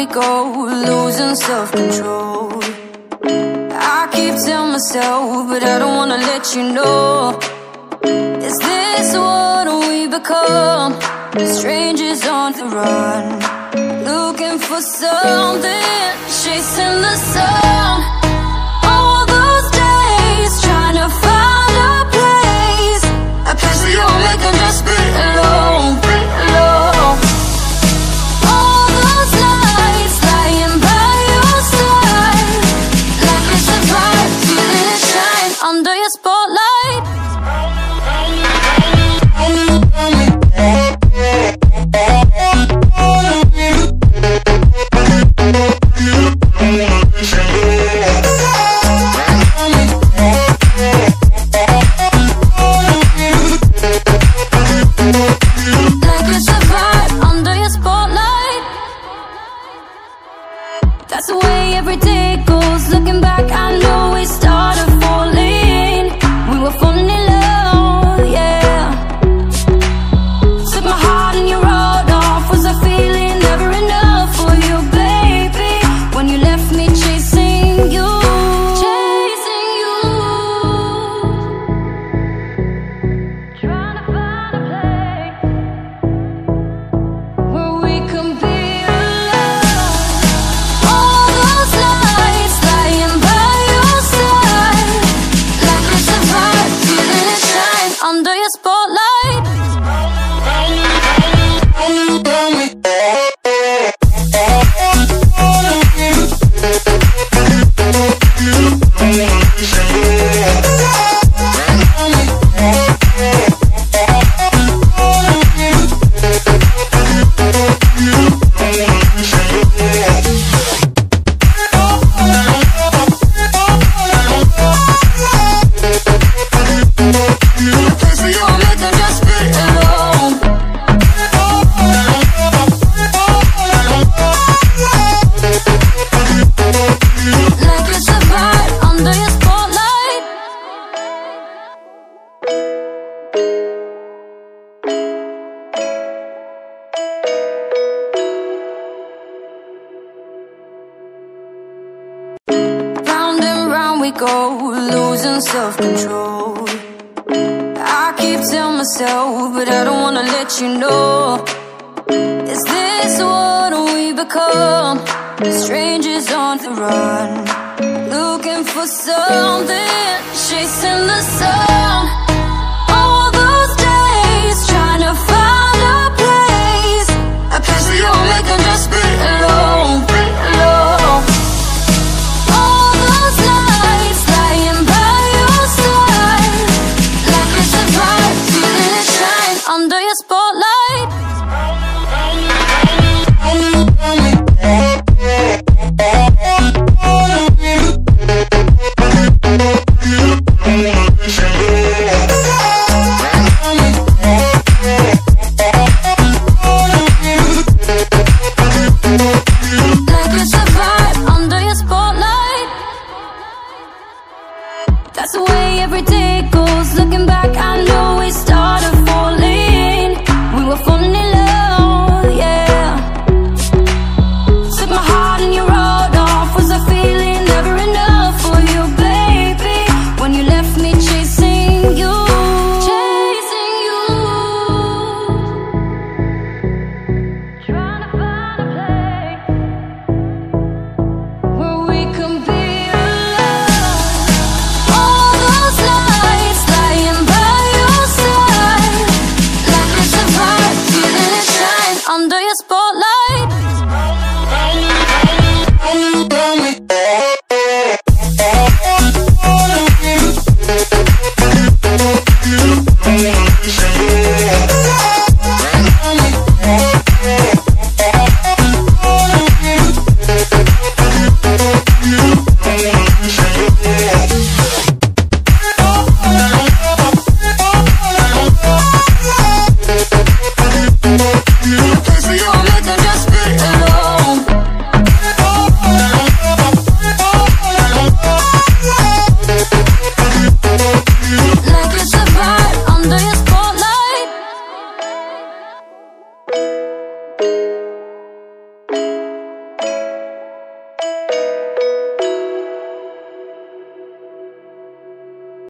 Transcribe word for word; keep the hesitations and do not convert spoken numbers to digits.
we go, losing self-control. I keep telling myself, but I don't wanna let you know. Is this what we become? Strangers on the run, looking for something, chasing the sun. All those days, trying to find a place, a place where you'll make them just be alone, be alone. All those nights, lying by your side, like it's a vibe, feeling it shine under your spotlight. That's the way every day goes. Looking back, I know we started falling. We were falling in love, yeah. Took my heart and you rode off. Was I feeling never enough for you, baby? When you left me chasing you, chasing you, trying to find a place where we can be. Under your spotlight. We go, losing self-control. I keep telling myself, but I don't wanna let you know. Is this what we become? Strangers on the run, looking for something, chasing the sun. All those days, trying to find a place, a place where you'll make them just be alone, be alone. All those nights, lying by your side, like it's a vibe, feeling it shine under your spotlight. That's the way every day goes. Looking back, I know we started falling. We were falling in love, yeah. Took my heart and you rode off. Was I feeling never enough for you, baby? When you left me chasing you, chasing you, trying to find a place where we can be. Under your spotlight.